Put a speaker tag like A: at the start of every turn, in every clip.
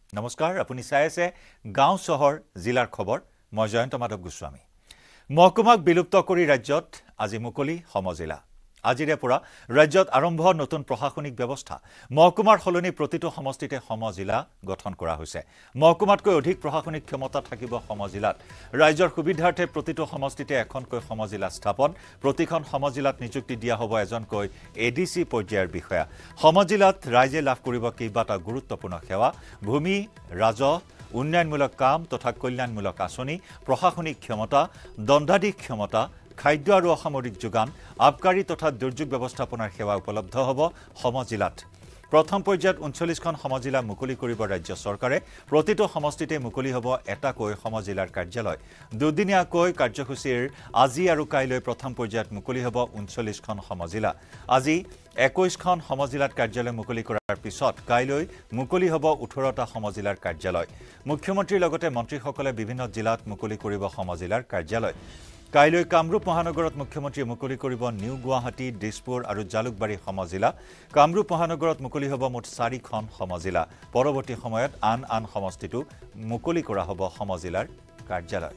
A: নমস্কাৰ আপুনি চাই আছে গাঁও চহৰ জিলাৰ খবৰ মই জয়ন্ত মাধৱ গোস্বামী মহকুমাক বিলুপ্ত কৰি ৰাজ্যত আজি মুকলি সমজিলা আজিৰে পৰা ৰাজ্যত আৰম্ভ নতুন প্ৰশাসনিক ব্যৱস্থা মহকুমাৰ হলনি প্ৰতিটো সমষ্টিতে সমজিলা গঠন কৰা হৈছে মহকুমাতকৈ অধিক প্ৰশাসনিক ক্ষমতা থাকিব সমজিলাত ৰাজ্যৰ সুবিধাৰ্থে প্ৰতিটো সমষ্টিতে এখনকৈ সমজিলা স্থাপন প্ৰতিখন সমজিলাত নিযুক্তি দিয়া হ'ব এজনকৈ এডিসি পৰ্যায়ৰ বিষয়া সমজিলাত ৰাজ্যে লাভ কৰিব কেইবাটা গুৰুত্বপূৰ্ণ সেৱা ভূমি ৰাজহ উন্নয়নমূলক কাম তথা কল্যাণমূলক আঁচনি প্ৰশাসনিক ক্ষমতা দণ্ডাধীশ ক্ষমতা খাদ্য আৰু অসামৰিক যোগান আবকাৰী তথা দুৰ্যোগ ব্যৱস্থাপনাৰ সেৱা উপলব্ধ হ'ব সমজিলাত প্ৰথম পৰ্যায়ত 39খন সমজিলা মুকলি কৰিব ৰাজ্য চৰকাৰে প্ৰতিটো সমষ্টিতে মুকলি হ'ব এটাকৈ সমজিলাৰ কাৰ্যালয় দুদিনীয়াকৈ কাৰ্যসূচীৰ আজি আৰু কাইলৈ প্ৰথম পৰ্যায়ত মুকলি হ'ব 39খন সমজিলা আজি 21খন সমজিলাত কাৰ্যালয় মুকলি কৰাৰ পিছত কাইলৈ মুকলি হ'ব 18টা সমজিলাৰ কাৰ্যালয় মুখ্যমন্ত্ৰীৰ লগতে মন্ত্ৰীসকলে বিভিন্ন জিলাত মুকলি কৰিব সমজিলাৰ কাৰ্যালয় কাইলৈ কামৰূপ মহানগৰত মুখ্যমন্ত্ৰী মুকলি কৰিব নিউ গুৱাহাটী দিছপুৰ আৰু জালুকবাৰী সমজিলা কামৰূপ মহানগৰত মুকলি হ'ব মুঠ 4খন সমজিলা পৰৱৰ্তী সময়ত আন সমষ্টিটো মুকলি কৰা হ'ব সমজিলাৰ কাৰ্যালয়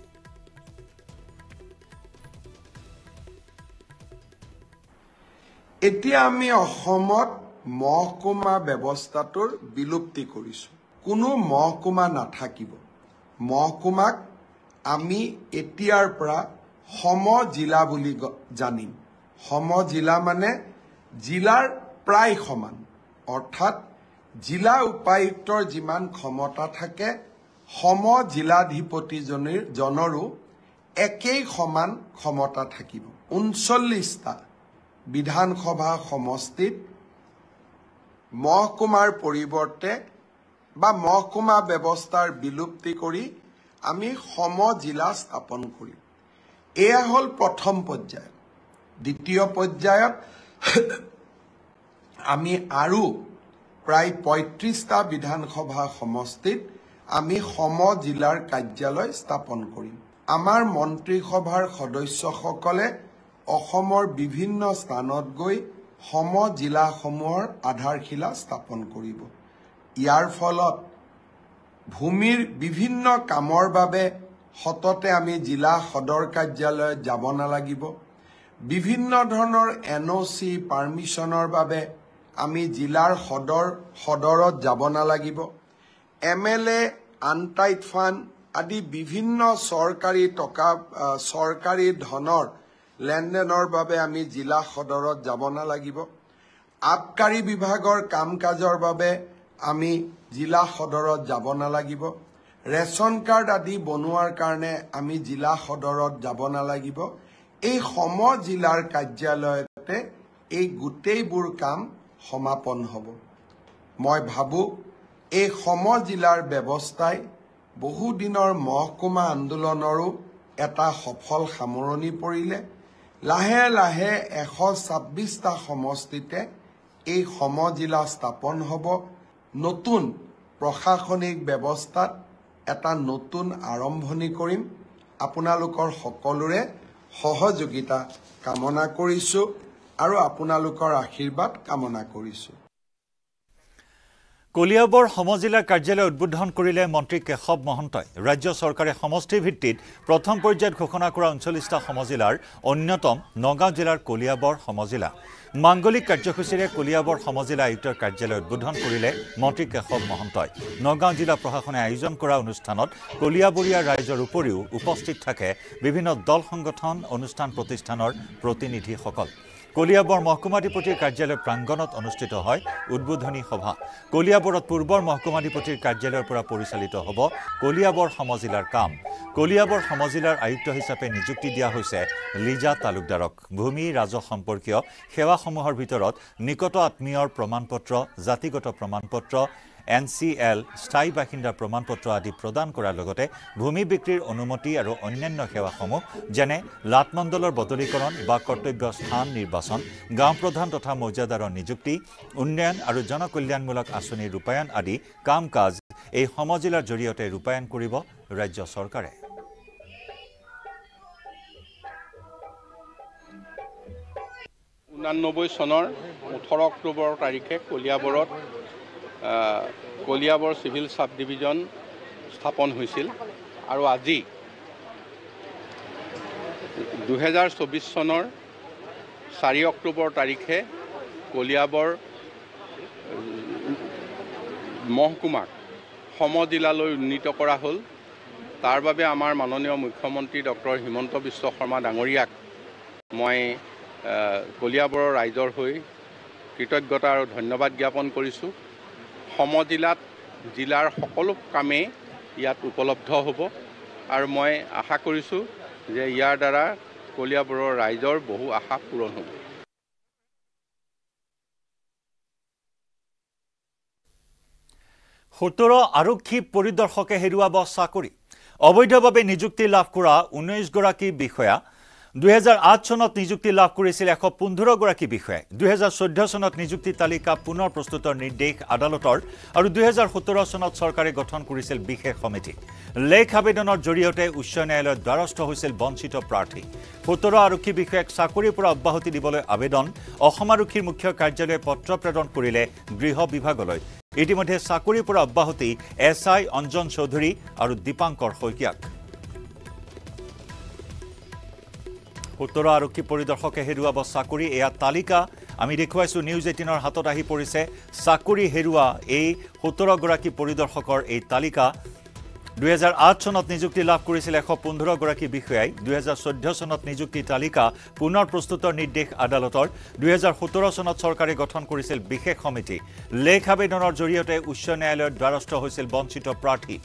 B: এতিয়া আমি অসমত মহকুমা ব্যৱস্থাটোৰ বিলুপ্তি কৰিছো কোনো মহকুমা নাথাকিব মহকুমাক আমি এতিয়াৰ পৰা সমজিলা বুলি জানিম সমজিলা মানে জিলাৰ প্ৰায় সমান অৰ্থাৎ জিলা উপায়ুক্তৰ যিমান ক্ষমতা থাকে সমজিলাধিপতিজনৰো একেই সমান ক্ষমতা থাকিব 39টা বিধানসভা সমষ্টিত মহকুমাৰ পৰিৱৰ্তে বা মহকুমা ব্যৱস্থাৰ বিলুপ্তি কৰি আমি সমজিলা স্থাপন কৰিম এয়া হল প্ৰথম পৰ্যায় দ্বিতীয় পৰ্যায়ত আমি আৰু প্ৰায় 35টা বিধানসভা সমষ্টিত আমি সমজিলাৰ কাৰ্যালয় স্থাপন কৰিম আমাৰ মন্ত্ৰীসভাৰ সদস্যসকলে অসমৰ বিভিন্ন স্থানত গৈ সমজিলাসমূহৰ আধাৰশিলা স্থাপন কৰিব ইয়াৰ ফলত ভূমিৰ বিভিন্ন কামৰ বাবে হততে আমি জিলা সদৰ কাৰ্যালয়ত যাব নালাগিব বিভিন্ন ধৰণৰ এনঅচি পাৰমিশনৰ বাবে আমি জিলাৰ সদৰত যাব নালাগিব এমএলএ আনটাইড ফাণ্ড আদি বিভিন্ন চৰকাৰী ধনৰ লেনদেনৰ বাবে আমি জিলা সদৰত যাব নালাগিব আবকাৰী বিভাগৰ কাম-কাজৰ বাবে আমি জিলা সদৰত যাব নালাগিব ৰেশন কাৰ্ড আদি বনোৱাৰ কাৰণে আমি জিলা সদৰত যাব নালাগিব এই সমজিলাৰ কাৰ্যালয়তে এই গোটেইবোৰ কাম সমাপন হ'ব মই ভাবো এই সমজিলাৰ ব্যৱস্থাই বহু দিনৰ মহকুমা আন্দোলনৰো এটা সফল সামৰণি পৰিলে লাহে লাহে 126টা সমষ্টিতে এই সমজিলা স্থাপন হ'ব নতুন প্ৰশাসনিক ব্যৱস্থাত এটা নতুন আৰম্ভণি কৰিম আপোনালোকৰ সকলোৰে সহযোগিতা কামনা কৰিছো আৰু আপোনালোকৰ আশীৰ্বাদ কামনা কৰিছো
A: কলিয়াবৰ সমজিলা কাৰ্যালয় উদ্বোধন কৰিলে মন্ত্ৰী কেশৱ মহন্তই ৰাজ্য চৰকাৰে সমষ্টি ভিত্তিত প্ৰথম পৰ্যায়ত ঘোষণা কৰা 39টা সমজিলাৰ অন্যতম নগাঁও জিলাৰ কলিয়াবৰ সমজিলা মাংগলিক কাৰ্যসূচীৰে কলিয়াবৰ সমজিলা আয়ুক্তৰ কাৰ্যালয় উদ্বোধন কৰিলে মন্ত্ৰী কেশৱ মহন্তই নগাঁও জিলা প্ৰশাসনে আয়োজন কৰা অনুষ্ঠানত কলিয়াবৰীয়া ৰাইজৰ উপৰিও উপস্থিত থাকে বিভিন্ন দল সংগঠন অনুষ্ঠান প্ৰতিষ্ঠানৰ প্ৰতিনিধিসকল কলিয়াবৰ মহকুমাধিপতিৰ কাৰ্যালয় প্ৰাংগণত অনুষ্ঠিত হয় উদ্বোধনী সভা কলিয়াবৰত পূৰ্বৰ মহকুমাধিপতিৰ কাৰ্যালয়ৰ পৰা পৰিচালিত হ'ব কলিয়াবৰ সমজিলাৰ কাম কলিয়াবৰ সমজিলাৰ আয়ুক্ত হিচাপে নিযুক্তি দিয়া হৈছে লিজা তালুকদাৰক ভূমি ৰাজহ সম্পৰ্কীয় সেৱাসমূহৰ ভিতৰত নিকট আত্মীয়ৰ প্ৰমাণপত্ৰ জাতিগত প্ৰমাণপত্ৰ NCL স্থায়ী বাসিন্দাৰ প্ৰমাণপত্ৰ আদি প্ৰদান কৰাৰ লগতে ভূমি বিক্ৰীৰ অনুমতি আৰু অন্যান্য সেৱাসমূহ যেনে লাটমণ্ডলৰ বদলীকৰণ বা কৰ্তব্য স্থান নিৰ্বাচন গাঁও প্ৰধান তথা মৌজাদাৰৰ নিযুক্তি উন্নয়ন আৰু জনকল্যাণমূলক আঁচনিৰ ৰূপায়ণ আদি কাম-কাজ এই সমজিলাৰ জৰিয়তে ৰূপায়ণ কৰিব ৰাজ্য চৰকাৰে
C: 1999 চনৰ 18 অক্টোবৰ তাৰিখে কলিয়াবৰত কলিয়াবৰ চিভিল সাব ডিভিজন স্থাপন হৈছিল আৰু আজি 2024 চনৰ 4 অক্টোবৰ তাৰিখে কলিয়াবৰ মহকুমাক সমজিলালৈ উন্নীত কৰা হ'ল তাৰ বাবে আমাৰ মাননীয় মুখ্যমন্ত্ৰী ডক্টৰ হিমন্ত বিশ্ব শৰ্মা ডাঙৰীয়াক মই কলিয়াবৰৰ ৰাইজৰ হৈ কৃতজ্ঞতা আৰু ধন্যবাদ জ্ঞাপন কৰিছোঁ সমজিলাত জিলাৰ সকলো কামেই ইয়াত উপলব্ধ হ'ব আৰু মই আশা কৰিছোঁ যে ইয়াৰ দ্বাৰা কলিয়াবৰৰ ৰাইজৰ বহু আশা পূৰণ হ'ব
A: সোতৰ আৰক্ষী পৰিদৰ্শকে হেৰুৱাব চাকৰি অবৈধভাৱে নিযুক্তি লাভ কৰা 19 গৰাকী বিষয়া 2008 চনত নিযুক্তি লাভ কৰিছিল 115 গৰাকী বিষয়াই 2014 চনত নিযুক্তি তালিকা পুনৰ প্ৰস্তুতৰ নিৰ্দেশ আদালতৰ আৰু 2017 চনত চৰকাৰে গঠন কৰিছিল বিশেষ সমিতি লেখ আবেদনৰ জৰিয়তে উচ্চ ন্যায়ালয়ৰ দ্বাৰস্থ হৈছিল বঞ্চিত প্ৰাৰ্থী 17 আৰক্ষী বিষয়াক চাকৰিৰ পৰা অব্যাহতি দিবলৈ আবেদন অসম আৰক্ষীৰ মুখ্য কাৰ্যালয়ে পত্ৰ প্ৰেৰণ কৰিলে গৃহ বিভাগলৈ ইতিমধ্যে চাকৰিৰ পৰা অব্যাহতি এছআই অঞ্জন চৌধুৰী আৰু দীপাংকৰ শইকীয়াক 17 আৰক্ষী পৰিদৰ্শকে হেৰুৱাব চাকৰি এয়া তালিকা আমি দেখুৱাইছো নিউজ 18ৰ হাতত আহি পৰিছে চাকৰি হেৰুৱা এই 17 গৰাকী পৰিদৰ্শকৰ এই তালিকা 2008 চনত নিযুক্তি লাভ কৰিছিল 115 গৰাকী বিষয়াই 2014 চনত নিযুক্তি তালিকা পুনৰ প্ৰস্তুতৰ নিৰ্দেশ আদালতৰ 2017 চনত চৰকাৰে গঠন কৰিছিল বিশেষ সমিতি লেখ আবেদনৰ জৰিয়তে উচ্চ ন্যায়ালয়ৰ দ্বাৰস্থ হৈছিল বঞ্চিত প্ৰাৰ্থী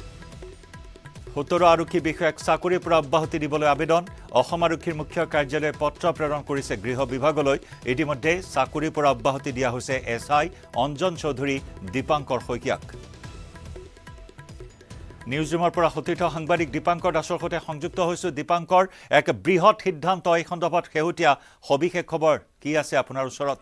A: 17 আৰক্ষী বিষয়াক চাকৰিৰ পৰা অব্যাহতি দিবলৈ আবেদন অসম আৰক্ষীৰ মুখ্য কাৰ্যালয়ে পত্ৰ প্ৰেৰণ কৰিছে গৃহ বিভাগলৈ ইতিমধ্যে চাকৰিৰ পৰা অব্যাহতি দিয়া হৈছে এছআই অঞ্জন চৌধুৰী দীপাংকৰ শইকীয়াক নিউজৰুমৰ পৰা সতীৰ্থ সাংবাদিক দীপাংকৰ দাসৰ সৈতে সংযুক্ত হৈছো দীপাংকৰ এক বৃহৎ সিদ্ধান্ত এই সন্দৰ্ভত শেহতীয়া সবিশেষ খবৰ কি আছে আপোনাৰ ওচৰত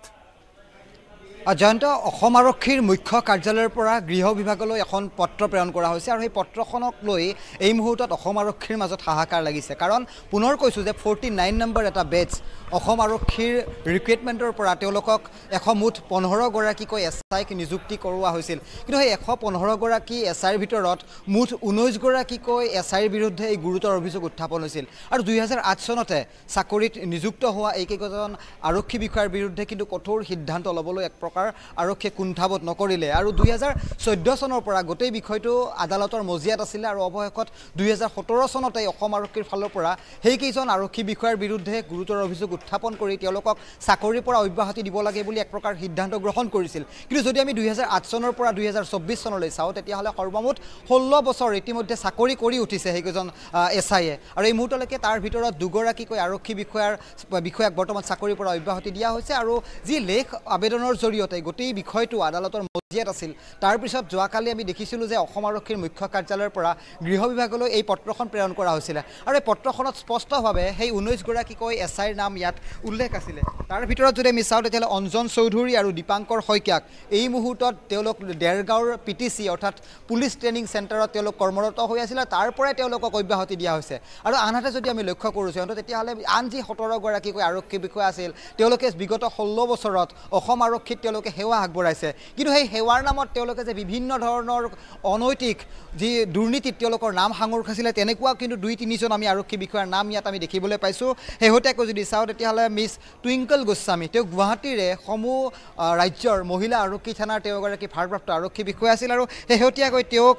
D: জয়ন্ত অসম আৰক্ষীৰ মুখ্য কাৰ্যালয়ৰ পৰা গৃহ বিভাগলৈ এখন পত্ৰ প্ৰেৰণ কৰা হৈছে আৰু সেই পত্ৰখনক লৈ এই মুহূৰ্তত অসম আৰক্ষীৰ মাজত হাহাকাৰ লাগিছে কাৰণ পুনৰ কৈছোঁ যে 49 নম্বৰ এটা বেচ অসম আৰক্ষীৰ ৰিক্ৰুটমেণ্টৰ পৰা তেওঁলোকক মুঠ 15 গৰাকীকৈ এছআইক নিযুক্তি কৰোৱা হৈছিল কিন্তু সেই 115 গৰাকী এছআইৰ ভিতৰত মুঠ 19 গৰাকীকৈ এছআইৰ বিৰুদ্ধে এই গুৰুতৰ অভিযোগ উত্থাপন হৈছিল আৰু 2008 চনতে চাকৰিত নিযুক্ত হোৱা এইকেইজন আৰক্ষী বিষয়াৰ বিৰুদ্ধে কিন্তু কঠোৰ সিদ্ধান্ত ল'বলৈ এক আৰক্ষীয়ে কুণ্ঠাবোধ নকৰিলে আৰু 2014 চনৰ পৰা গোটেই বিষয়টো আদালতৰ মজিয়াত আছিল আৰু অৱশেষত 2017 চনতে অসম আৰক্ষীৰ ফালৰ পৰা সেইকেইজন আৰক্ষী বিষয়াৰ বিৰুদ্ধে গুৰুতৰ অভিযোগ উত্থাপন কৰি তেওঁলোকক চাকৰিৰ পৰা অব্যাহতি দিব লাগে বুলি এক প্ৰকাৰ সিদ্ধান্ত গ্ৰহণ কৰিছিল কিন্তু যদি আমি 2008 চনৰ পৰা 2024 চনলৈ চাওঁ তেতিয়াহ'লে সৰ্বমুঠ 16 বছৰ ইতিমধ্যে চাকৰি কৰি উঠিছে সেইকেইজন এছআইয়ে আৰু এই মুহূৰ্তলৈকে তাৰ ভিতৰত দুগৰাকীকৈ আৰক্ষী বিষয়াক বৰ্তমান চাকৰিৰ পৰা অব্যাহতি দিয়া হৈছে আৰু যি লেখ আবেদনৰ জৰিয়তে গোটেই বিষয়টো আদালতৰ মজিয়াত আছিল তাৰ পিছত যোৱাকালি আমি দেখিছিলোঁ যে অসম আৰক্ষীৰ মুখ্য কাৰ্যালয়ৰ পৰা গৃহ বিভাগলৈ এই পত্ৰখন প্ৰেৰণ কৰা হৈছিল আৰু এই পত্ৰখনত স্পষ্টভাৱে সেই 19 গৰাকীকৈ এছআইৰ নাম ইয়াত উল্লেখ আছিল তাৰ ভিতৰত যদি আমি চাওঁ তেতিয়াহ'লে অঞ্জন চৌধুৰী আৰু দীপাংকৰ শইকীয়াক এই মুহূৰ্তত তেওঁলোক দেৰগাঁৱৰ পিটিচি অৰ্থাৎ পুলিচ ট্ৰেইনিং চেণ্টাৰত তেওঁলোক কৰ্মৰত হৈ আছিল তাৰ পৰাই তেওঁলোকক অব্যাহতি দিয়া হৈছে আৰু আনহাতে যদি আমি লক্ষ্য কৰোঁ তেতিয়াহ'লে আন যি 17 গৰাকীকৈ আৰক্ষী বিষয়া আছিল তেওঁলোকে বিগত 16 বছৰত অসম আৰক্ষীত তেওঁলোকে সেৱা আগবঢ়াইছে কিন্তু সেই সেৱাৰ নামত তেওঁলোকে যে বিভিন্ন ধৰণৰ অনৈতিক যি দুৰ্নীতিত তেওঁলোকৰ নাম সাঙুৰ খাইছিলে তেনেকুৱা কিন্তু 2-3 জন আমি আৰক্ষী বিষয়াৰ নাম ইয়াত আমি দেখিবলৈ পাইছোঁ শেহতীয়াকৈ যদি চাওঁ তেতিয়াহ'লে মিছ টুইংকল গোস্বামী তেওঁ গুৱাহাটীৰে সমূহ ৰাজ্যৰ মহিলা আৰক্ষী থানাৰ তেওঁগৰাকী ভাৰপ্ৰাপ্ত আৰক্ষী বিষয়া আছিল আৰু শেহতীয়াকৈ তেওঁক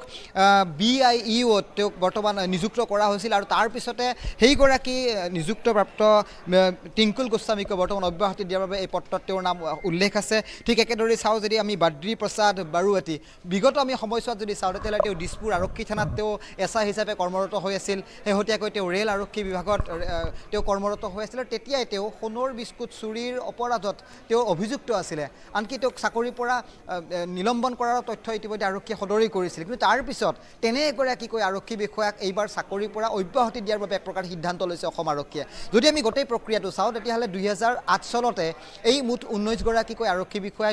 D: BIEOত তেওঁক বৰ্তমান নিযুক্ত কৰা হৈছিল আৰু তাৰ পিছতে সেইগৰাকী নিযুক্তপ্ৰাপ্ত টিংকুল গোস্বামীক বৰ্তমান অব্যাহতি দিয়াৰ বাবে এই পত্ৰত তেওঁৰ নাম উল্লেখ আছে ঠিক একেদৰে চাওঁ যদি আমি বাদ্ৰী প্ৰসাদ বাৰুৱাতী বিগত আমি সময়ছোৱাত যদি চাওঁ তেতিয়াহ'লে তেওঁ দিছপুৰ আৰক্ষী থানাত তেওঁ এছআই হিচাপে কৰ্মৰত হৈ আছিল শেহতীয়াকৈ তেওঁ ৰেল আৰক্ষী বিভাগত তেওঁ কৰ্মৰত হৈ আছিল আৰু তেতিয়াই তেওঁ সোণৰ বিস্কুট চুৰিৰ অপৰাধত তেওঁ অভিযুক্ত আছিলে আনকি তেওঁক চাকৰিৰ পৰা নিলম্বন কৰাৰ তথ্য ইতিমধ্যে আৰক্ষীয়ে সদৰি কৰিছিল কিন্তু তাৰ পিছত তেনে এগৰাকীকৈ আৰক্ষী বিষয়াক এইবাৰ চাকৰিৰ পৰা অব্যাহতি দিয়াৰ বাবে এক প্ৰকাৰ সিদ্ধান্ত লৈছে অসম আৰক্ষীয়ে যদি আমি গোটেই প্ৰক্ৰিয়াটো চাওঁ তেতিয়াহ'লে 2008 চনতে এই মুঠ 19 গৰাকীকৈ আৰক্ষী বিষয়াই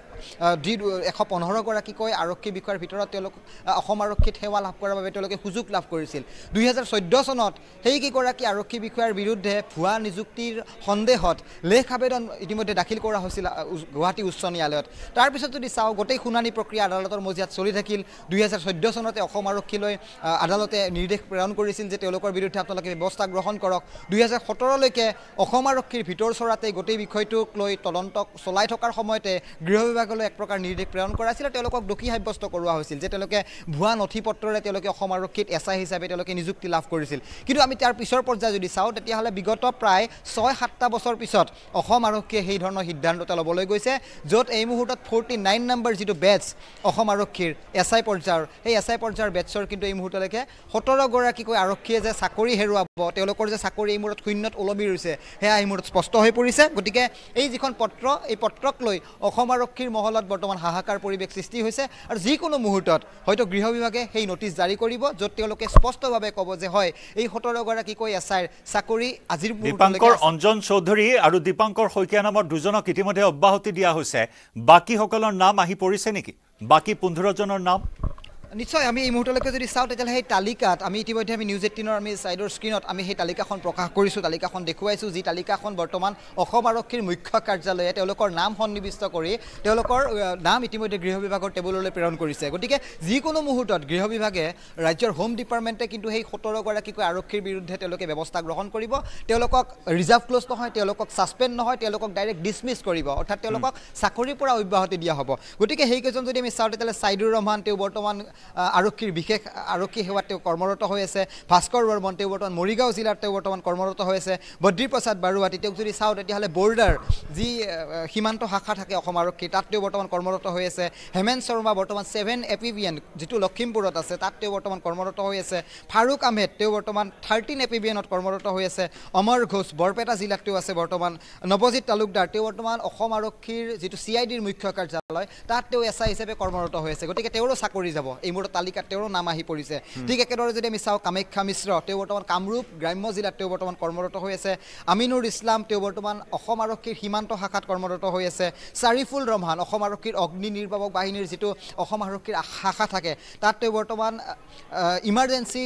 D: 115গৰাকীকৈ আৰক্ষী বিষয়াৰ ভিতৰত তেওঁলোক অসম আৰক্ষীত সেৱা লাভ কৰাৰ বাবে তেওঁলোকে সুযোগ লাভ কৰিছিল 2014 চনত সেই কেইগৰাকী আৰক্ষী বিষয়াৰ বিৰুদ্ধে ভুৱা নিযুক্তিৰ সন্দেহত লেখ আবেদন ইতিমধ্যে দাখিল কৰা হৈছিল গুৱাহাটী উচ্চ ন্যায়ালয়ত তাৰ পিছত যদি চাও গোটেই শুনানি প্ৰক্ৰিয়া আদালতৰ মজিয়াত চলি থাকিল 2014 চনতে অসম আৰক্ষীলৈ আদালতে নিৰ্দেশ প্ৰেৰণ কৰিছিল যে তেওঁলোকৰ বিৰুদ্ধে আপোনালোকে ব্যৱস্থা গ্ৰহণ কৰক 2017 লৈকে অসম আৰক্ষীৰ ভিতৰ চৰাতে গোটেই বিষয়টোক লৈ তদন্ত চলাই থকাৰ সময়তে গৃহ বিভাগলৈ এক প্ৰকাৰ নিৰ্দেশ প্ৰেৰণ কৰাছিল তেওঁলোকক দোষী সাব্যস্ত কৰোৱা হৈছিল যে তেওঁলোকে ভুৱা নথি পত্ৰৰে তেওঁলোকে অসম আৰক্ষীত এছআই হিচাপে তেওঁলোকে নিযুক্তি লাভ কৰিছিল কিন্তু আমি তাৰ পিছৰ পৰ্যায় যদি চাও তেতিয়াহলে বিগত প্ৰায় 6-7টা বছৰ পিছত অসম আৰক্ষীয়ে সেই ধৰণৰ সিদ্ধান্ত ল'বলৈ গৈছে য'ত এই মুহূৰ্তত 49 নম্বৰ যিটো বেটছ অসম আৰক্ষীৰ এছআই পৰ্যায়ৰ এই এছআই পৰ্যায়ৰ বেটছৰ কিন্তু এই মুহূৰ্তলৈকে 17 গৰাকীকৈ আৰক্ষীয়ে যে চাকৰি হেৰুৱাব তেওঁলোকৰ যে চাকৰি এই মুহূৰ্তত শূন্যত ওলমি ৰৈছে হেয়া এই মুহূৰ্তত স্পষ্ট হৈ পৰিছে গতিকে এই যিখন পত্ৰ এই পত্ৰক লৈ অসম আৰক্ষীৰ মহলত বৰ্তমান হাহাকাৰ পৰিৱেশ সৃষ্টি হৈছে আৰু যিকোনো মুহূৰ্তত হয়তো গৃহ বিভাগে সেই নটিচ জাৰি কৰিব য'ত তেওঁলোকে স্পষ্টভাৱে ক'ব যে হয় এই 17 গৰাকীকৈ এছআইৰ চাকৰি আজিৰ
A: দীপাংকৰ অঞ্জন চৌধুৰী আৰু দীপাংকৰ শইকীয়া নামৰ দুজনক ইতিমধ্যে অব্যাহতি দিয়া হৈছে বাকীসকলৰ নাম আহি পৰিছে নেকি বাকী 15 জনৰ নাম
D: নিশ্চয় আমি এই মুহূৰ্তলৈকে যদি চাও তেতিয়াহ'লে সেই তালিকাত আমি ইতিমধ্যে আমি নিউজ 18ৰ আমি সাইডৰ স্ক্ৰিনত আমি সেই তালিকাখন প্ৰকাশ কৰিছোঁ তালিকাখন দেখুৱাইছোঁ যি তালিকাখন বৰ্তমান অসম আৰক্ষীৰ মুখ্য কাৰ্যালয়ে তেওঁলোকৰ নাম সন্নিবিষ্ট কৰি তেওঁলোকৰ নাম ইতিমধ্যে গৃহ বিভাগৰ টেবুললৈ প্ৰেৰণ কৰিছে গতিকে যিকোনো মুহূৰ্তত গৃহ বিভাগে ৰাজ্যৰ হোম ডিপাৰ্টমেণ্টে কিন্তু সেই 17 গৰাকীকৈ আৰক্ষীৰ বিৰুদ্ধে তেওঁলোকে ব্যৱস্থা গ্ৰহণ কৰিব তেওঁলোকক ৰিজাৰ্ভ ক্লজ নহয় তেওঁলোকক ছাছপেণ্ড নহয় তেওঁলোকক ডাইৰেক্ট ডিছমিছ কৰিব অৰ্থাৎ তেওঁলোকক চাকৰিৰ পৰা অব্যাহতি দিয়া হ'ব গতিকে সেইকেইজন যদি আমি চাওঁ তেতিয়াহ'লে সাইদুৰ ৰহমান তেওঁ বৰ্তমান আৰক্ষীৰ বিশেষ আৰক্ষী সেৱাত তেওঁ কৰ্মৰত হৈ আছে ভাস্কৰ বৰ্মন তেওঁ বৰ্তমান মৰিগাঁও জিলাত তেওঁ বৰ্তমান কৰ্মৰত হৈ আছে বদ্ৰী প্ৰসাদ বাৰুৱাতি তেওঁক যদি চাওঁ তেতিয়াহ'লে বৰ্ডাৰ যি সীমান্ত শাখা থাকে অসম আৰক্ষী তাত তেওঁ বৰ্তমান কৰ্মৰত হৈ আছে হেমেন্ত শৰ্মা বৰ্তমান 7 এপিভিএন যিটো লখিমপুৰত আছে তাত তেওঁ বৰ্তমান কৰ্মৰত হৈ আছে ফাৰুক আহমেদ তেওঁ বৰ্তমান 13 এপিভিএনত কৰ্মৰত হৈ আছে অমৰ ঘোষ বৰপেটা জিলাত তেওঁ আছে বৰ্তমান নৱজিত তালুকদাৰ তেওঁ বৰ্তমান অসম আৰক্ষীৰ যিটো CIDৰ মুখ্য কাৰ্যালয় তাত তেওঁ এছআই হিচাপে কৰ্মৰত হৈ আছে গতিকে তেওঁৰো চাকৰি যাব এই মুহূৰ্তত তালিকাত তেওঁৰ নাম আহি পৰিছে ঠিক একেদৰে যদি আমি চাওঁ কামাখ্যা মিশ্ৰ তেওঁ বৰ্তমান কামৰূপ গ্ৰাম্য জিলাত তেওঁ বৰ্তমান কৰ্মৰত হৈ আছে আমিনুৰ ইছলাম তেওঁ বৰ্তমান অসম আৰক্ষীৰ সীমান্ত শাখাত কৰ্মৰত হৈ আছে চাৰিফুল ৰহমান অসম আৰক্ষীৰ অগ্নি নিৰ্বাপক বাহিনীৰ যিটো অসম আৰক্ষীৰ শাখা থাকে তাত তেওঁ বৰ্তমান ইমাৰ্জেঞ্চি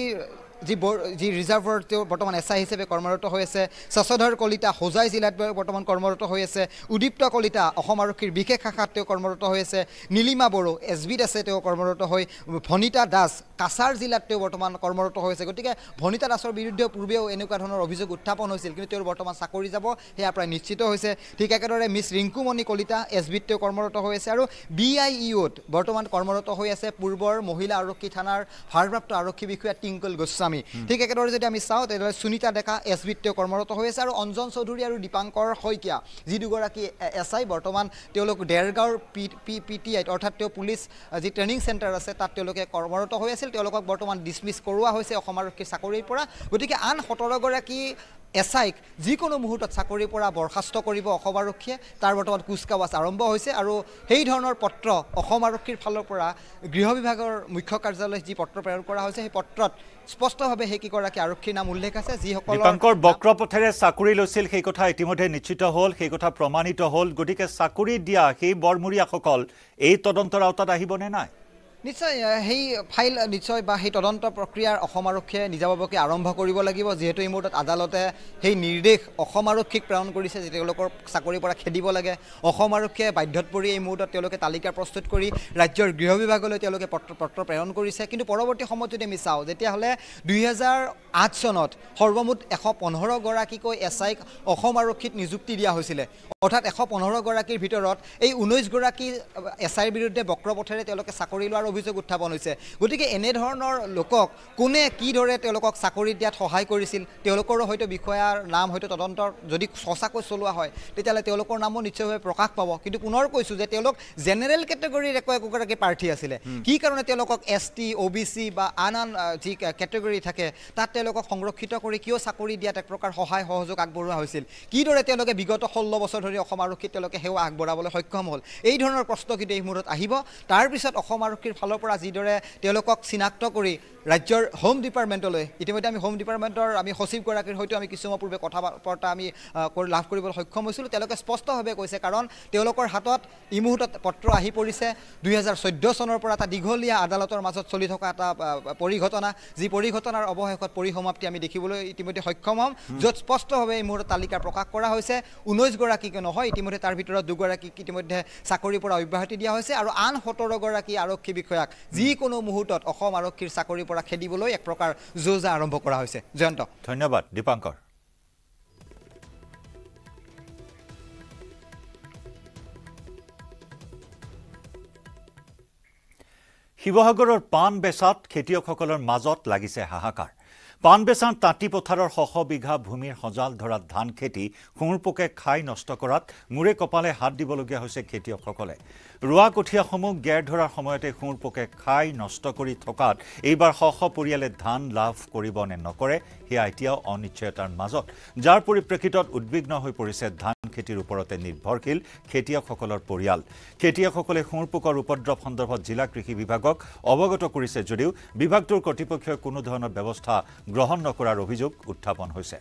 D: যি ৰিজাৰ্ভৰ তেওঁ বৰ্তমান এছআই হিচাপে কৰ্মৰত হৈ আছে শশধৰ কলিতা হোজাই জিলাত বৰ্তমান কৰ্মৰত হৈ আছে উদীপ্ত কলিতা অসম আৰক্ষীৰ বিশেষ শাখাত তেওঁ কৰ্মৰত হৈ আছে নীলিমা বড়ো এছবিত আছে তেওঁ কৰ্মৰত হৈ ভনিতা দাস কাছাৰ জিলাত তেওঁ বৰ্তমান কৰ্মৰত হৈ আছে গতিকে ভনিতা দাসৰ বিৰুদ্ধে পূৰ্বেও এনেকুৱা ধৰণৰ অভিযোগ উত্থাপন হৈছিল কিন্তু তেওঁৰ বৰ্তমান চাকৰি যাব সেয়া প্ৰায় নিশ্চিত হৈছে ঠিক একেদৰে মিছ ৰিংকুমণি কলিতা এছবিত তেওঁ কৰ্মৰত হৈ আছে আৰু BIEOত বৰ্তমান কৰ্মৰত হৈ আছে পূৰ্বৰ মহিলা আৰক্ষী থানাৰ ভাৰপ্ৰাপ্ত আৰক্ষী বিষয়া টিংকল গোস্বামী ঠিক একেদৰে যদি আমি চাওঁ তেতিয়াহ'লে সুনীতা ডেকা এছবিত তেওঁ কৰ্মৰত হৈ আছে আৰু অঞ্জন চৌধুৰী আৰু দীপাংকৰ শইকীয়া যি দুগৰাকী এছআই বৰ্তমান তেওঁলোক দেৰগাঁৱৰ PTIত অৰ্থাৎ তেওঁ পুলিচ যি ট্ৰেইনিং চেণ্টাৰ আছে তাত তেওঁলোকে কৰ্মৰত হৈ আছিল তেওঁলোকক বৰ্তমান ডিছমিছ কৰোৱা হৈছে অসম আৰক্ষীৰ চাকৰিৰ পৰা গতিকে আন 17 গৰাকী এছআইক যিকোনো মুহূৰ্তত চাকৰিৰ পৰা বৰখাস্ত কৰিব অসম আৰক্ষীয়ে তাৰ বৰ্তমান কুচকাৱাজ আৰম্ভ হৈছে আৰু সেই ধৰণৰ পত্ৰ অসম আৰক্ষীৰ ফালৰ পৰা গৃহ বিভাগৰ মুখ্য কাৰ্যালয়ত যি পত্ৰ প্ৰেৰণ কৰা হৈছে সেই পত্ৰত স্পষ্টভাৱে সেই কেইগৰাকী আৰক্ষীৰ নাম উল্লেখ আছে যিসকলৰ
A: দীপাংকৰ বক্ৰপথেৰে চাকৰি লৈছিল সেই কথা ইতিমধ্যে নিশ্চিত হ'ল সেই কথা প্ৰমাণিত হ'ল গতিকে চাকৰি দিয়া সেই বৰমূৰীয়াসকল এই তদন্তৰ আওতাত আহিবনে নাই
D: নিশ্চয় সেই ফাইল নিশ্চয় বা সেই তদন্ত প্ৰক্ৰিয়াৰ অসম আৰক্ষীয়ে নিজাববীয়াকৈ আৰম্ভ কৰিব লাগিব যিহেতু এই মুহূৰ্তত আদালতে সেই নিৰ্দেশ অসম আৰক্ষীক প্ৰেৰণ কৰিছে যে তেওঁলোকৰ চাকৰিৰ পৰা খেদিব লাগে অসম আৰক্ষীয়ে বাধ্যত পৰি এই মুহূৰ্তত তেওঁলোকে তালিকা প্ৰস্তুত কৰি ৰাজ্যৰ গৃহ বিভাগলৈ তেওঁলোকে পত্ৰ প্ৰেৰণ কৰিছে কিন্তু পৰৱৰ্তী সময়ত যদি আমি চাওঁ তেতিয়াহ'লে 2008 চনত সৰ্বমুঠ 115 গৰাকীকৈ এছআইক অসম আৰক্ষীত নিযুক্তি দিয়া হৈছিলে অৰ্থাৎ 115 গৰাকীৰ ভিতৰত এই 19 গৰাকী এছআইৰ বিৰুদ্ধে বক্ৰপথেৰে তেওঁলোকে চাকৰি লোৱাৰ অভিযোগ উত্থাপন হৈছে গতিকে এনে ধৰণৰ লোকক কোনে কি ধৰে তেওঁলোকক চাকৰি দিয়াত সহায় কৰিছিল তেওঁলোকৰো হয়তো বিষয়াৰ নাম হয়তো তদন্তৰ যদি সঁচাকৈ চলোৱা হয় তেতিয়াহ'লে তেওঁলোকৰ নামো নিশ্চয়ভাৱে প্ৰকাশ পাব কিন্তু পুনৰ কৈছোঁ যে তেওঁলোক জেনেৰেল কেটেগৰীৰ একোগৰাকী প্ৰাৰ্থী আছিলে কি কাৰণে তেওঁলোকক ST OBC বা আন যি কেটেগৰী থাকে তাত তেওঁলোকক সংৰক্ষিত কৰি কিয় চাকৰি দিয়াত এক প্ৰকাৰ সহায় সহযোগ আগবঢ়োৱা হৈছিল কিদৰে তেওঁলোকে বিগত 16 বছৰ ধৰি অসম আৰক্ষীত তেওঁলোকে সেৱা আগবঢ়াবলৈ সক্ষম হ'ল এই ধৰণৰ প্ৰশ্ন কিন্তু এই মুহূৰ্তত আহিব তাৰপিছত অসম আৰক্ষীৰ ফালৰ পৰা যিদৰে তেওঁলোকক চিনাক্ত কৰি ৰাজ্যৰ হোম ডিপাৰ্টমেণ্টলৈ ইতিমধ্যে আমি হোম ডিপাৰ্টমেণ্টৰ আমি সচিবগৰাকীৰ সৈতে আমি কিছু সময় পূৰ্বে কথা বতৰা আমি লাভ কৰিবলৈ সক্ষম হৈছিলোঁ তেওঁলোকে স্পষ্টভাৱে কৈছে কাৰণ তেওঁলোকৰ হাতত এই মুহূৰ্তত পত্ৰ আহি পৰিছে 2014 চনৰ পৰা এটা দীঘলীয়া আদালতৰ মাজত চলি থকা এটা পৰিঘটনা যি পৰিঘটনাৰ অৱশেষত পৰিসমাপ্তি আমি দেখিবলৈ ইতিমধ্যে সক্ষম হ'ম য'ত স্পষ্টভাৱে এই মুহূৰ্তত তালিকা প্ৰকাশ কৰা হৈছে 19 গৰাকীকে নহয় ইতিমধ্যে তাৰ ভিতৰত 2 গৰাকীক ইতিমধ্যে চাকৰিৰ পৰা অব্যাহতি দিয়া হৈছে আৰু আন 17 গৰাকী আৰক্ষী বিষয়াক যিকোনো মুহূৰ্তত অসম আৰক্ষীৰ চাকৰিৰ পৰা খেদিবলৈ এক প্ৰকাৰ যোজা আৰম্ভ কৰা হৈছে জয়ন্ত
A: ধন্যবাদ দীপাংকৰ শিৱসাগৰৰ পাণ বেচাত খেতিয়কসকলৰ মাজত লাগিছে হাহাকাৰ পাণ বেচাৰ তাঁতি পথাৰৰ শ বিঘা ভূমিৰ সজাল ধৰা ধান খেতি শুঁৰপোকে খাই নষ্ট কৰাত মূৰে কপালে হাত দিবলগীয়া হৈছে খেতিয়কসকলে ৰোৱা কঠীয়াসমূহ গেৰ ধৰাৰ সময়তে শুঁৰপোকে খাই নষ্ট কৰি থকাত এইবাৰ শ পৰিয়ালে ধান লাভ কৰিব নে নকৰে সেয়া এতিয়াও অনিশ্চয়তাৰ মাজত যাৰ পৰিপ্ৰেক্ষিতত উদ্বিগ্ন হৈ পৰিছে ধান খেতিৰ ওপৰতে নিৰ্ভৰশীল খেতিয়কসকলৰ পৰিয়াল খেতিয়কসকলে শুঁৰপোকৰ উপদ্ৰৱ সন্দৰ্ভত জিলা কৃষি বিভাগক অৱগত কৰিছে যদিও বিভাগটোৰ কৰ্তৃপক্ষই কোনো ধৰণৰ ব্যৱস্থা গ্ৰহণ নকৰাৰ অভিযোগ উত্থাপন হৈছে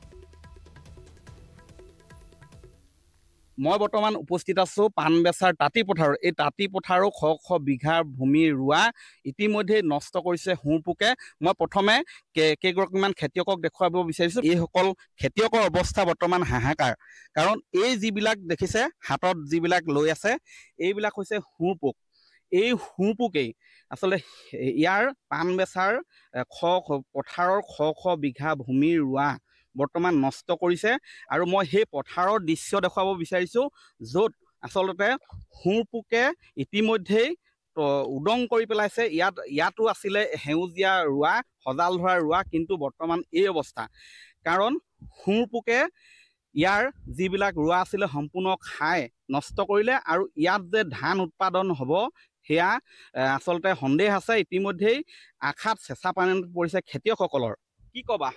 E: মই বৰ্তমান উপস্থিত আছো পাণবেচাৰ তাঁতি পথাৰৰ এই তাঁতি পথাৰো শ বিঘা ভূমি ৰোৱা ইতিমধ্যে নষ্ট কৰিছে শুঁৰপোকে মই প্ৰথমে কেইগৰাকীমান খেতিয়কক দেখুৱাব বিচাৰিছো এইসকল খেতিয়কৰ অৱস্থা বৰ্তমান হাহাকাৰ কাৰণ এই যিবিলাক দেখিছে হাতত যিবিলাক লৈ আছে এইবিলাক হৈছে শুঁৰপোক এই শুঁৰপোকেই আচলতে ইয়াৰ পাণবেচাৰ পথাৰৰ শ বিঘা ভূমি ৰোৱা বৰ্তমান নষ্ট কৰিছে আৰু মই সেই পথাৰৰ দৃশ্য দেখুৱাব বিচাৰিছো য'ত আচলতে শুঁৰপোকে ইতিমধ্যেই উদং কৰি পেলাইছে ইয়াতো আছিলে সেউজীয়া ৰোৱা সজাল ধৰা ৰোৱা কিন্তু বৰ্তমান এই অৱস্থা কাৰণ শুঁৰপোকে ইয়াৰ যিবিলাক ৰোৱা আছিলে সম্পূৰ্ণ খাই নষ্ট কৰিলে আৰু ইয়াত যে ধান উৎপাদন হ'ব সেয়া আচলতে সন্দেহ আছে ইতিমধ্যেই আশাত চেঁচা পানীত পৰিছে খেতিয়কসকলৰ কি ক'বা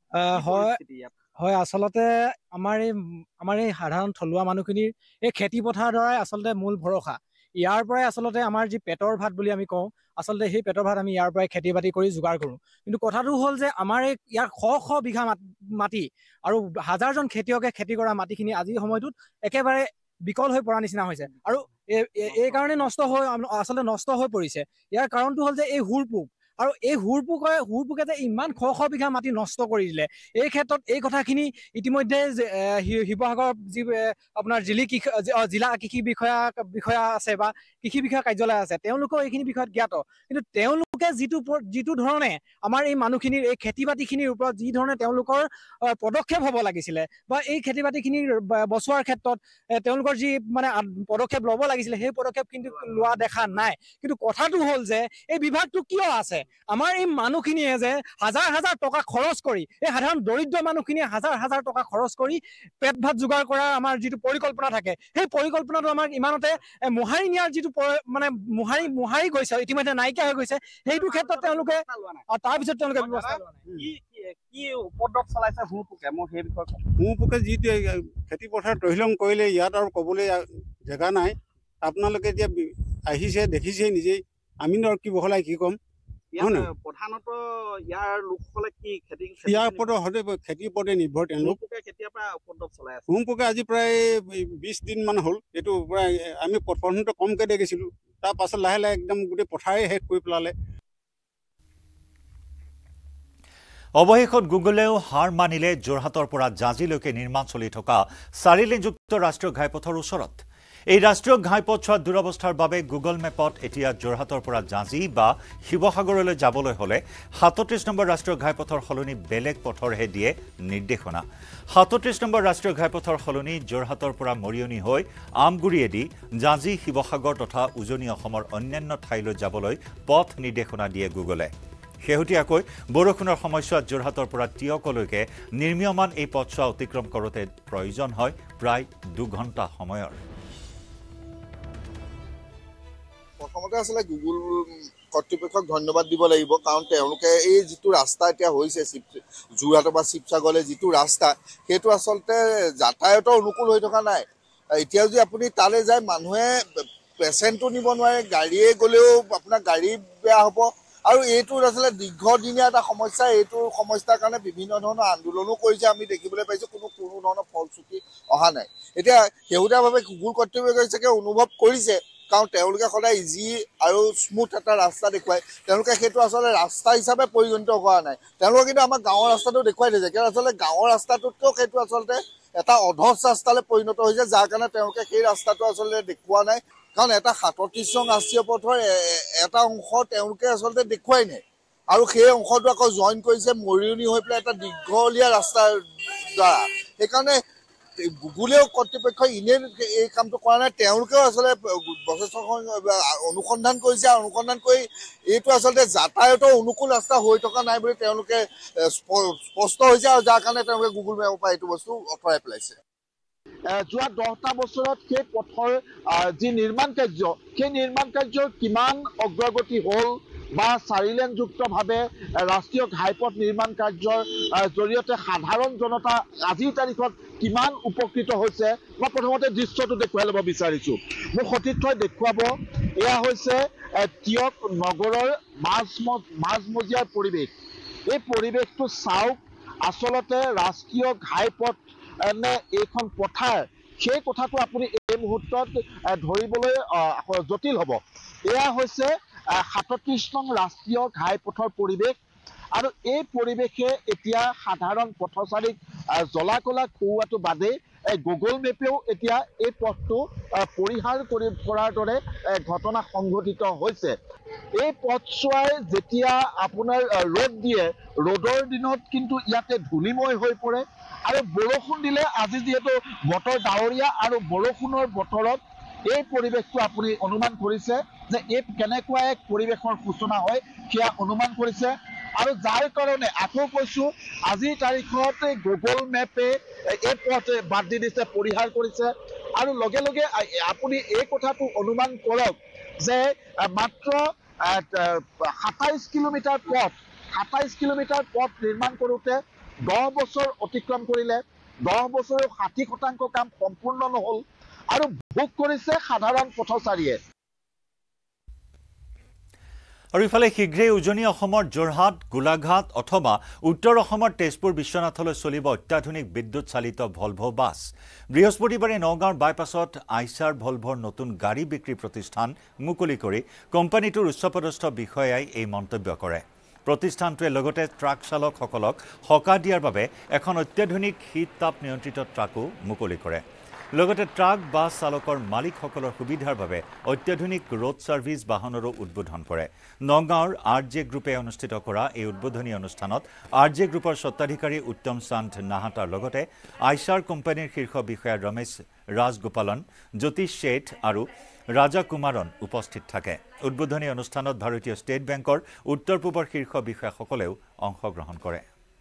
F: হয় আচলতে আমাৰ এই সাধাৰণ থলুৱা মানুহখিনিৰ এই খেতি পথাৰৰ দ্বাৰাই আচলতে মূল ভৰসা ইয়াৰ পৰাই আচলতে আমাৰ যি পেটৰ ভাত বুলি আমি কওঁ আচলতে সেই পেটৰ ভাত আমি ইয়াৰ পৰাই খেতি বাতি কৰি যোগাৰ কৰোঁ কিন্তু কথাটো হ'ল যে আমাৰ এই ইয়াৰ শ বিঘা মাটি আৰু হাজাৰজন খেতিয়কে খেতি কৰা মাটিখিনি আজিৰ সময়টোত একেবাৰে বিকল হৈ পৰা নিচিনা হৈছে আৰু এই কাৰণে আচলতে নষ্ট হৈ পৰিছে ইয়াৰ কাৰণটো হ'ল যে এই শুঁৰপোক আৰু এই শুঁৰপোকে যে ইমান শ বিঘা মাটি নষ্ট কৰি দিলে এই ক্ষেত্ৰত এই কথাখিনি ইতিমধ্যে শিৱসাগৰ যি আপোনাৰ জিলা কৃষি বিষয়া আছে বা কৃষি বিষয়া কাৰ্যালয় আছে তেওঁলোকেও এইখিনি বিষয়ত জ্ঞাত কিন্তু তেওঁলোকে যিটো ধৰণে আমাৰ এই মানুহখিনিৰ এই খেতি বাতিখিনিৰ ওপৰত যি ধৰণে তেওঁলোকৰ পদক্ষেপ হ'ব লাগিছিলে বা এই খেতি বাতিখিনি বচোৱাৰ ক্ষেত্ৰত তেওঁলোকৰ যি মানে পদক্ষেপ ল'ব লাগিছিলে সেই পদক্ষেপ কিন্তু লোৱা দেখা নাই কিন্তু কথাটো হ'ল যে এই বিভাগটো কিয় আছে আমাৰ এই মানুহখিনিয়ে যে হাজাৰ টকা খৰচ কৰি এই সাধাৰণ দৰিদ্ৰ মানুহখিনিয়ে হাজাৰ টকা খৰচ কৰি পেট ভাত যোগাৰ কৰাৰ আমাৰ যিটো পৰিকল্পনা থাকে সেই পৰিকল্পনাটো আমাক ইমানতে মোহাৰি নিয়াৰ যিটো মানে মোহাৰি গৈছে ইতিমধ্যে নাইকিয়া হৈ গৈছে সেইটো ক্ষেত্ৰত তেওঁলোকে তাৰপিছত তেওঁলোকে ব্যৱস্থা লোৱা নাই
E: কি উপদ্ৰৱ চলাইছে শুঁৰপোকে মই সেই বিষয়ে
G: শুঁৰপোকে যিটো খেতি পথাৰ তহিলং কৰিলে ইয়াত আৰু ক'বলৈ জেগা নাই আপোনালোকে এতিয়া আহিছে দেখিছে নিজেই আমি আৰু কি বহলাই কি ক'ম
E: প্ৰধানত ইয়াৰ লোকসকলে কি
G: ইয়াৰ ওপৰত সদায় খেতিৰ ওপৰতে নিৰ্ভৰ তেওঁলোক
E: কেতিয়াৰ পৰা উপদ্ৰৱ চলাই আছে
G: শুঁৰপোকে আজি প্ৰায় 20 দিনমান হ'ল এইটো প্ৰায় আমি প্ৰথমতে কমকৈ দেখিছিলোঁ তাৰ পাছত লাহে লাহে একদম গোটেই পথাৰেই শেষ কৰি পেলালে
A: অৱশেষত গুগলেও হাৰ মানিলে যোৰহাটৰ পৰা জাঁজীলৈকে নিৰ্মাণ চলি থকা 4-লেনযুক্ত ৰাষ্ট্ৰীয় ঘাইপথৰ ওচৰত এই ৰাষ্ট্ৰীয় ঘাইপথ চোৱা দুৰৱস্থাৰ বাবে গুগল মেপত এতিয়া যোৰহাটৰ পৰা জাঁজী বা শিৱসাগৰলৈ যাবলৈ হ'লে 37 নম্বৰ ৰাষ্ট্ৰীয় ঘাইপথৰ সলনি বেলেগ পথৰহে দিয়ে নিৰ্দেশনা 37 নম্বৰ ৰাষ্ট্ৰীয় ঘাইপথৰ সলনি যোৰহাটৰ পৰা মৰিয়নি হৈ আমগুৰিয়েদি জাঁজী শিৱসাগৰ তথা উজনি অসমৰ অন্যান্য ঠাইলৈ যাবলৈ পথ নিৰ্দেশনা দিয়ে গুগলে শেহতীয়াকৈ বৰষুণৰ সময়ছোৱাত যোৰহাটৰ পৰা টিয়কলৈকে নিৰ্মীয়মান এই পথছোৱা অতিক্ৰম কৰোঁতে প্ৰয়োজন হয় প্ৰায় 2 ঘণ্টা সময়ৰ
H: প্ৰথমতে আসলে গুগল কৰ্তৃপক্ষক ধন্যবাদ দিব লাগিব কাৰণ তেওঁলোকে এই যিটো ৰাস্তা এতিয়া হৈছে যোৰহাটৰ পৰা শিৱসাগৰলৈ যিটো ৰাস্তা সেইটো আচলতে যাতায়াতৰ অনুকূল হৈ থকা নাই এতিয়া যদি আপুনি তালৈ যায় মানুহে পেচেণ্টটো নিব নোৱাৰে, গাড়ীয়ে গ'লেও আপোনাৰ গাড়ী বেয়া হ'ব। আৰু এইটো আচলতে দীৰ্ঘদিনীয়া এটা সমস্যা। এইটো সমস্যাৰ কাৰণে বিভিন্ন ধৰণৰ আন্দোলনো কৰিছে, আমি দেখিবলৈ পাইছোঁ। কোনো ধৰণৰ ফলশ্ৰুতি অহা নাই। এতিয়া শেহতীয়াভাৱে গুগল কৰ্তৃপক্ষই অনুভৱ কৰিছে, কাৰণ তেওঁলোকে সদায় ইজি আৰু স্মুথ এটা ৰাস্তা দেখুৱায়। তেওঁলোকে সেইটো আচলতে ৰাস্তা হিচাপে পৰিগণিত কৰা নাই। তেওঁলোকে কিন্তু আমাৰ গাঁৱৰ ৰাস্তাটো দেখুৱাই দিছে, কিন্তু আচলতে গাঁৱৰ ৰাস্তাটোতকৈও সেইটো আচলতে এটা অধচ ৰাস্তালৈ পৰিণত হৈছে, যাৰ কাৰণে তেওঁলোকে সেই ৰাস্তাটো আচলতে দেখুওৱা নাই। কাৰণ এটা ৩৭ নং ৰাষ্ট্ৰীয় পথৰ এটা অংশ তেওঁলোকে আচলতে দেখুৱাই নাই, আৰু সেই অংশটো আকৌ জইন কৰিছে মৰিয়নি হৈ পেলাই এটা দীঘলীয়া ৰাস্তাৰ দ্বাৰা। সেইকাৰণে গুগলেও কৰ্তৃপক্ষই এনেই এই কামটো কৰা নাই, তেওঁলোকেও আচলতে যথেষ্ট অনুসন্ধান কৰিছে। আৰু অনুসন্ধান কৰি এইটো আচলতে যাতায়াতৰ অনুকূল ৰাস্তা হৈ থকা নাই বুলি তেওঁলোকে স্পষ্ট হৈছে, আৰু যাৰ কাৰণে তেওঁলোকে গুগল মেপৰ পৰা এইটো বস্তু আঁতৰাই পেলাইছে।
I: যোৱা 10টা বছৰত সেই পথৰ যি নিৰ্মাণ কাৰ্য, সেই নিৰ্মাণ কাৰ্যৰ কিমান অগ্ৰগতি হ'ল, বা 4-লেনযুক্তভাৱে ৰাষ্ট্ৰীয় ঘাইপথ নিৰ্মাণ কাৰ্যৰ জৰিয়তে সাধাৰণ জনতা আজিৰ তাৰিখত কিমান উপকৃত হৈছে, মই প্ৰথমতে দৃশ্যটো দেখুৱাই ল'ব বিচাৰিছোঁ। মোক সতীৰ্থই দেখুৱাব, এয়া হৈছে তিয়ক নগৰৰ মাজমজিয়াৰ পৰিৱেশ। এই পৰিৱেশটো চাওক, আচলতে ৰাষ্ট্ৰীয় ঘাইপথ নে এইখন পথাৰ, সেই কথাটো আপুনি এই মুহূৰ্তত ধৰিবলৈ জটিল হ'ব। এয়া হৈছে ৩৭ নং ৰাষ্ট্ৰীয় ঘাইপথৰ পৰিৱেশ, আৰু এই পৰিৱেশে এতিয়া সাধাৰণ পথচাৰীক জ্বলা-কলা খুওৱাটো বাদেই গুগল মেপেও এতিয়া এই পথটো পৰিহাৰ কৰাৰ দৰে ঘটনা সংঘটিত হৈছে। এই পথছোৱাই যেতিয়া আপোনাৰ ৰ'দ দিয়ে, ৰ'দৰ দিনত কিন্তু ইয়াতে ধূলিময় হৈ পৰে, আৰু বৰষুণ দিলে, আজি যিহেতু বতৰ ডাৱৰীয়া আৰু বৰষুণৰ বতৰত এই পৰিৱেশটো আপুনি অনুমান কৰিছে যে এই কেনেকুৱা এক পৰিৱেশৰ সূচনা হয়, সেয়া অনুমান কৰিছে। আৰু যাৰ কাৰণে আকৌ কৈছোঁ, আজিৰ তাৰিখত গুগল মেপে এই পথ বাদ দি দিছে, পৰিহাৰ কৰিছে। আৰু লগে লগে আপুনি এই কথাটো অনুমান কৰক যে মাত্ৰ ২৭ কিলোমিটাৰ পথ নিৰ্মাণ কৰোঁতে 10 বছৰ অতিক্ৰম কৰিলে, 10 বছৰেও 60% কাম সম্পূৰ্ণ নহ'ল, আৰু ভোগ কৰিছে সাধাৰণ পথচাৰীয়ে।
A: আৰু ইফালে শীঘ্ৰেই উজনি অসমৰ যোৰহাট, গোলাঘাট অথবা উত্তৰ অসমৰ তেজপুৰ বিশ্বনাথলৈ চলিব অত্যাধুনিক বিদ্যুৎ চালিত ভলভো বাছ। বৃহস্পতিবাৰে নগাঁৱৰ বাইপাছত আইচাৰ ভলভোৰ নতুন গাড়ী বিক্ৰী প্ৰতিষ্ঠান মুকলি কৰি কোম্পানীটোৰ উচ্চপদস্থ বিষয়াই এই মন্তব্য কৰে। প্ৰতিষ্ঠানটোৱে লগতে ট্ৰাক চালকসকলক সকাহ দিয়াৰ বাবে এখন অত্যাধুনিক শীত তাপ নিয়ন্ত্ৰিত ট্ৰাকো মুকলি কৰে। লগতে ট্ৰাক বাছ চালকৰ মালিকসকলৰ সুবিধাৰ বাবে অত্যাধুনিক ৰোড ছাৰ্ভিচ বাহনৰো উদ্বোধন কৰে। নগাঁৱৰ RJ গ্ৰুপে অনুষ্ঠিত কৰা এই উদ্বোধনী অনুষ্ঠানত RJ গ্ৰুপৰ স্বত্বাধিকাৰী উত্তম চান্দ নাহাটাৰ লগতে আইচাৰ কোম্পানীৰ শীৰ্ষ বিষয়া ৰমেশ ৰাজগোপালন, জ্যোতিষ শেঠ আৰু ৰাজা কুমাৰন উপস্থিত থাকে। উদ্বোধনী অনুষ্ঠানত ভাৰতীয় ষ্টেট বেংকৰ উত্তৰ পূবৰ শীৰ্ষ বিষয়াসকলেও অংশগ্ৰহণ কৰে।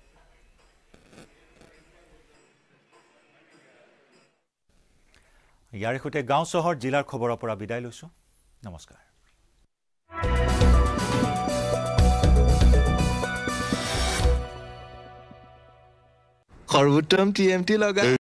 A: ইয়াৰ সৈতে গাঁও চহৰ জিলাৰ খবৰৰ পৰা বিদায় লৈছোঁ। নমস্কাৰ।
J: সৰ্বোত্তম TMT লগা